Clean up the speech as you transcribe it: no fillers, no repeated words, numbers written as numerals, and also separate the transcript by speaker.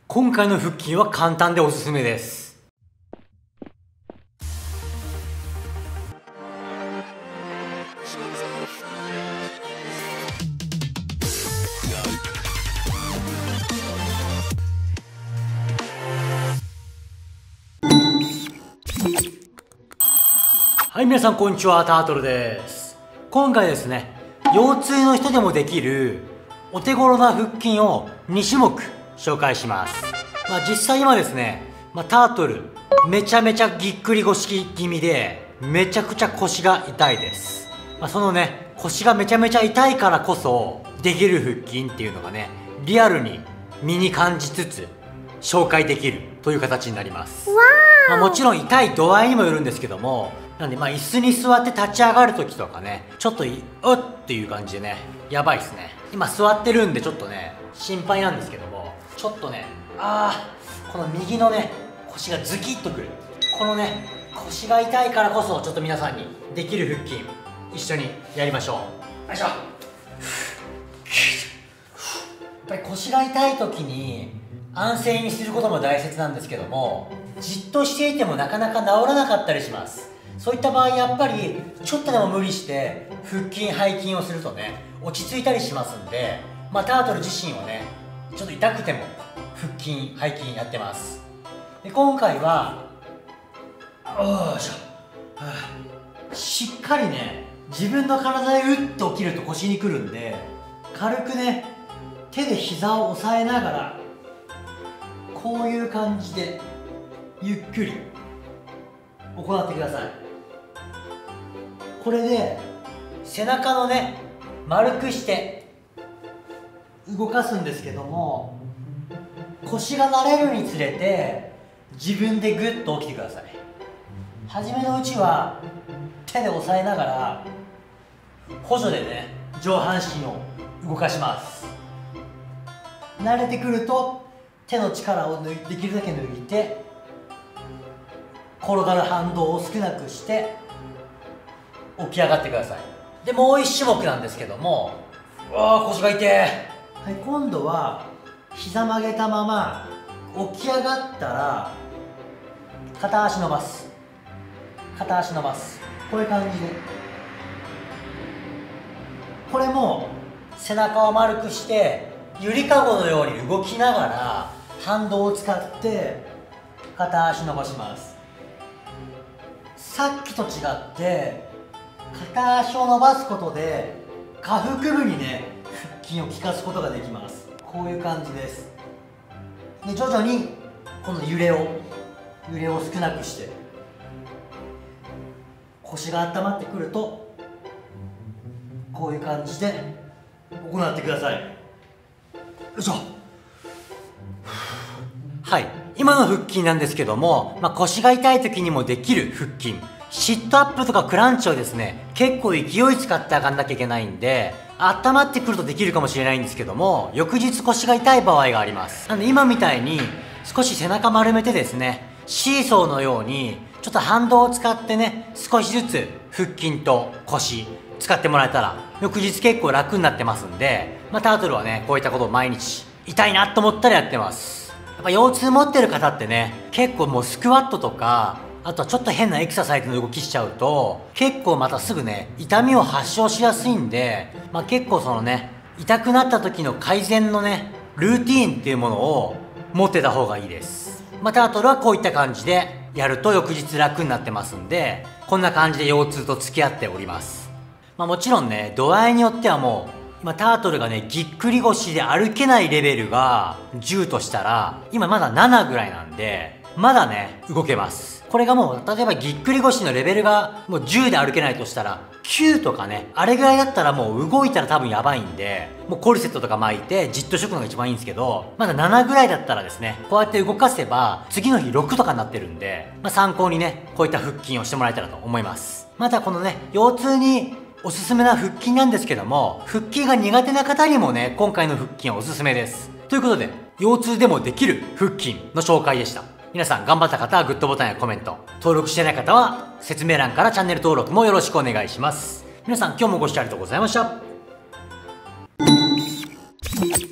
Speaker 1: 今回の腹筋は簡単でおすすめです。はい、皆さんこんにちは、タートルです。今回ですね、腰痛の人でもできるお手頃な腹筋を2種目紹介します。実際今ですね、タートルめちゃめちゃぎっくり腰気味でめちゃくちゃ腰が痛いです。そのね、腰がめちゃめちゃ痛いからこそできる腹筋っていうのがね、リアルに身に感じつつ紹介できるという形になります。もちろん痛い度合いにもよるんですけども、なんで椅子に座って立ち上がる時とかね、ちょっとうっていう感じでね、やばいっすね。今座ってるんでちょっとね心配なんですけども、ちょっとね、この右のね腰がズキッとくる。このね腰が痛いからこそ、ちょっと皆さんにできる腹筋一緒にやりましょう。よいしょ。やっぱり腰が痛い時に安静にすることも大切なんですけども、じっとしていてもなかなか治らなかったりします。そういった場合やっぱりちょっとでも無理して腹筋背筋をするとね、落ち着いたりしますんで、タートル自身はねちょっと痛くても腹筋背筋やってます。で今回はしっかりね自分の体でうっと起きると腰にくるんで、軽くね手で膝を押さえながらこういう感じでゆっくり行ってください。これで背中のね丸くして動かすんですけども、腰が慣れるにつれて自分でグッと起きてください。初めのうちは手で押さえながら補助でね上半身を動かします。慣れてくると手の力をできるだけ抜いて、転がる反動を少なくして起き上がってください。でもう一種目なんですけども、腰が痛い。はい、今度は膝曲げたまま起き上がったら片足伸ばす。片足伸ばす。こういう感じで、これも背中を丸くしてゆりかごのように動きながら反動を使って片足伸ばします。さっきと違って片足を伸ばすことで下腹部にね腹筋を効かすことができます。こういう感じです。で徐々にこの揺れを少なくして腰が温まってくるとこういう感じで行ってください。よいしょ。はい、今の腹筋なんですけども、腰が痛い時にもできる腹筋、シットアップとかクランチをですね結構勢い使って上がんなきゃいけないんで、温まってくるとできるかもしれないんですけども、翌日腰が痛い場合があります。なので今みたいに少し背中丸めてですね、シーソーのようにちょっと反動を使ってね、少しずつ腹筋と腰使ってもらえたら翌日結構楽になってますんで、タートルはねこういったことを毎日痛いなと思ったらやってます。やっぱ腰痛持ってる方ってね、結構もうスクワットとか、あとはちょっと変なエクササイズの動きしちゃうと結構またすぐね痛みを発症しやすいんで、結構そのね痛くなった時の改善のねルーティーンっていうものを持ってた方がいいです。タートルはこういった感じでやると翌日楽になってますんで、こんな感じで腰痛と付き合っております。もちろんね度合いによってはもう今タートルがねぎっくり腰で歩けないレベルが10としたら、今まだ7ぐらいなんでまだね動けます。これがもう例えばぎっくり腰のレベルがもう10で歩けないとしたら9とかね、あれぐらいだったらもう動いたら多分やばいんで、もうコルセットとか巻いてじっとしとくのが一番いいんですけど、まだ7ぐらいだったらですね、こうやって動かせば次の日6とかになってるんで、参考にねこういった腹筋をしてもらえたらと思います。またこのね腰痛におすすめな腹筋なんですけども、腹筋が苦手な方にもね今回の腹筋はおすすめです。ということで腰痛でもできる腹筋の紹介でした。皆さん頑張った方はグッドボタンやコメント、登録してない方は説明欄からチャンネル登録もよろしくお願いします。皆さん今日もご視聴ありがとうございました。